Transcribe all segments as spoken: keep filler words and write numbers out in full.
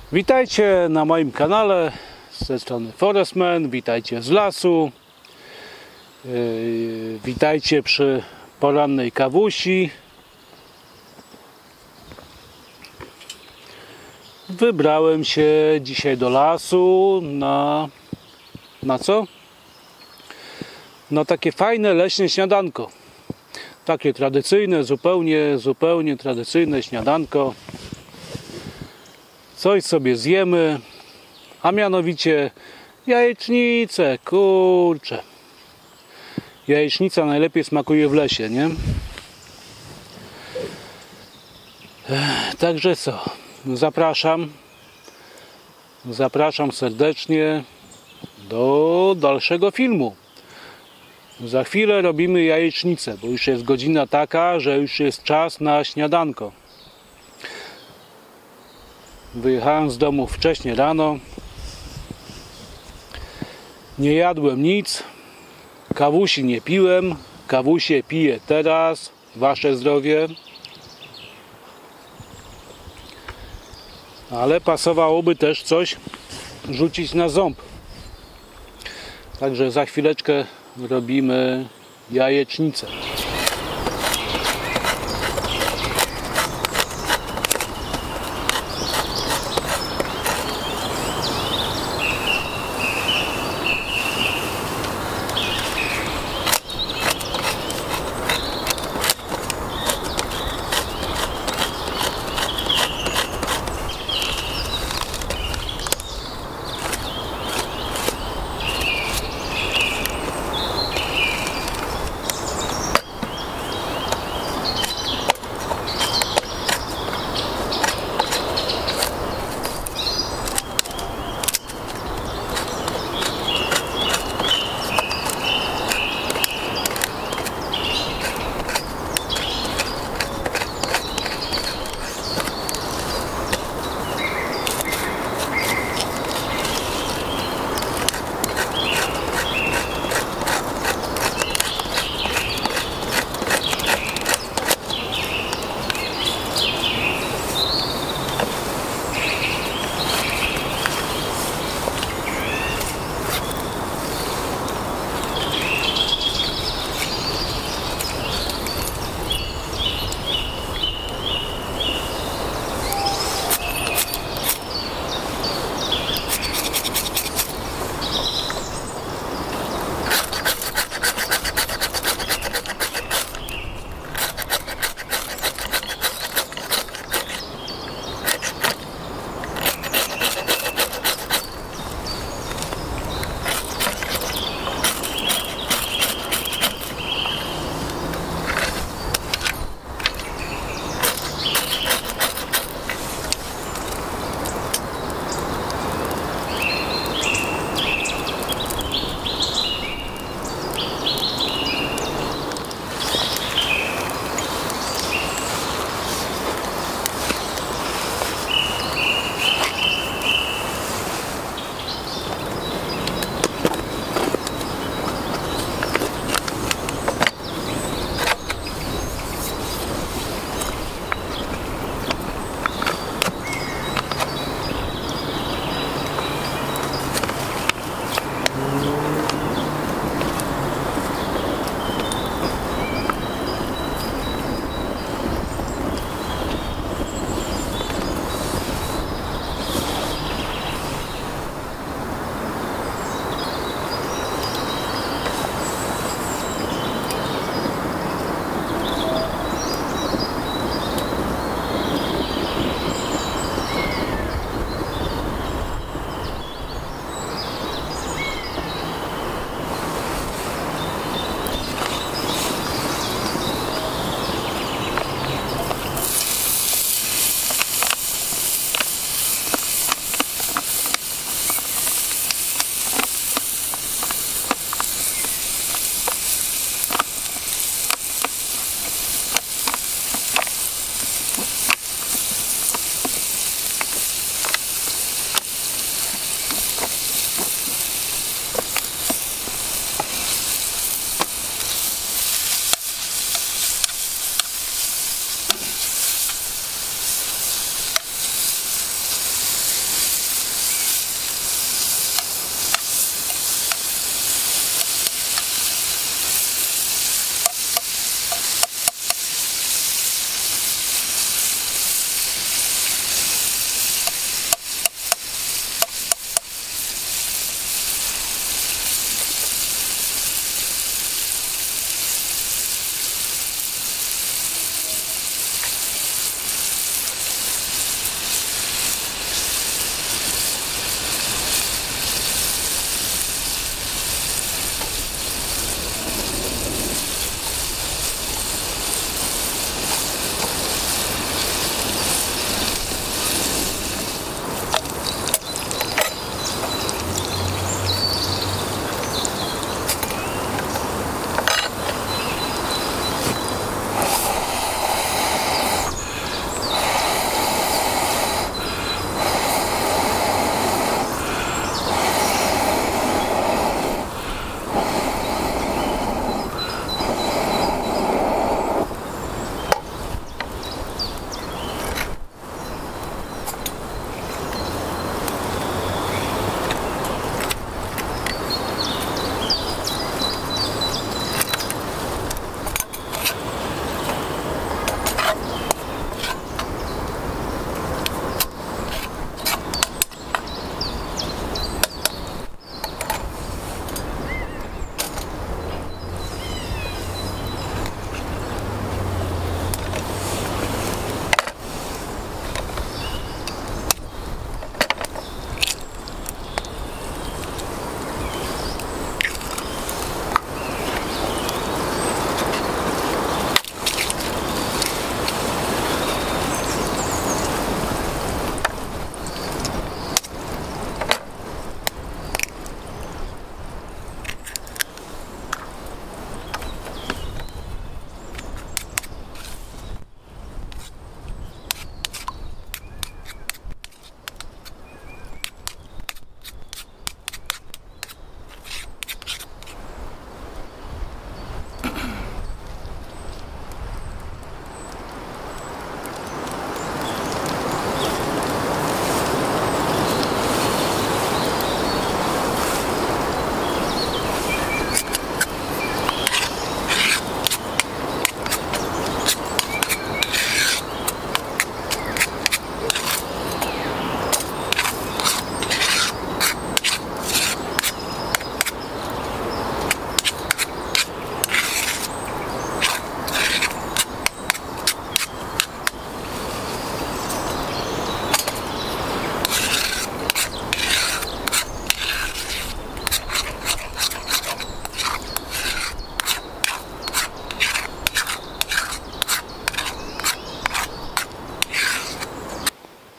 Witajcie na moim kanale, ze strony Forestman, witajcie z lasu, yy, witajcie przy porannej kawusi. Wybrałem się dzisiaj do lasu na, na co? Na takie fajne leśne śniadanko. Takie tradycyjne, zupełnie, zupełnie tradycyjne śniadanko. Coś sobie zjemy, a mianowicie jajecznicę, kurczę. Jajecznica najlepiej smakuje w lesie, nie? Także co? Zapraszam. Zapraszam serdecznie do dalszego filmu. Za chwilę robimy jajecznicę, bo już jest godzina taka, że już jest czas na śniadanko. Wyjechałem z domu wcześnie rano. Nie jadłem nic. Kawusi nie piłem. Kawusie piję teraz. Wasze zdrowie. Ale pasowałoby też coś rzucić na ząb. Także za chwileczkę robimy jajecznicę.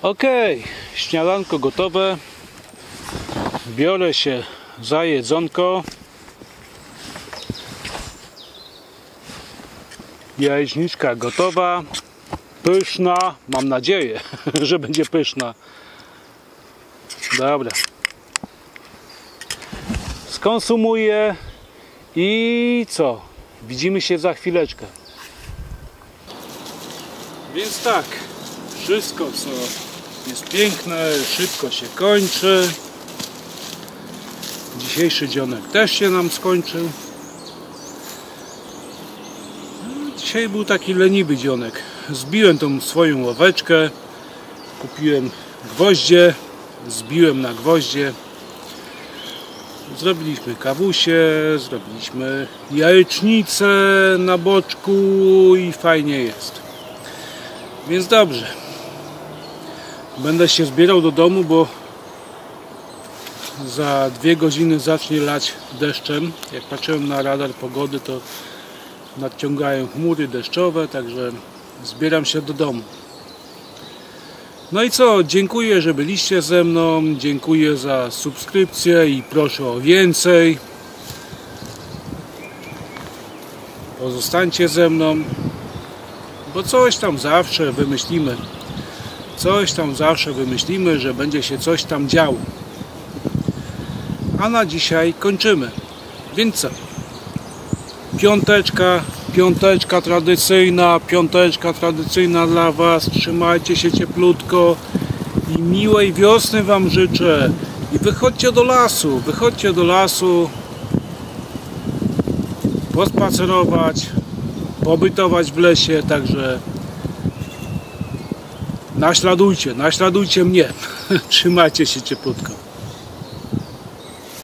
Okej, śniadanko gotowe. Biorę się za jedzonko. Jajeczniczka gotowa. Pyszna. Mam nadzieję, że będzie pyszna. Dobra. Skonsumuję i co? Widzimy się za chwileczkę. Więc tak, wszystko co jest piękne, szybko się kończy. Dzisiejszy dzionek też się nam skończył. Dzisiaj był taki leniwy dzionek. Zbiłem tą swoją ławeczkę, kupiłem gwoździe, zbiłem na gwoździe. Zrobiliśmy kawusie, zrobiliśmy jajecznicę na boczku i fajnie jest. Więc dobrze. Będę się zbierał do domu, bo za dwie godziny zacznie lać deszczem. Jak patrzyłem na radar pogody, to nadciągają chmury deszczowe, także zbieram się do domu. No i co? Dziękuję, że byliście ze mną. Dziękuję za subskrypcję i proszę o więcej. Pozostańcie ze mną, bo coś tam zawsze wymyślimy. Coś tam zawsze wymyślimy, że będzie się coś tam działo. A na dzisiaj kończymy. Więc co? Piąteczka, piąteczka tradycyjna, piąteczka tradycyjna dla Was. Trzymajcie się cieplutko i miłej wiosny Wam życzę. I wychodźcie do lasu, wychodźcie do lasu, pospacerować, pobytować w lesie, także naśladujcie, naśladujcie mnie. Trzymajcie się cieplutko.